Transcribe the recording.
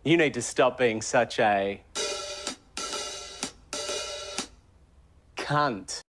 You need to stop being such a cunt.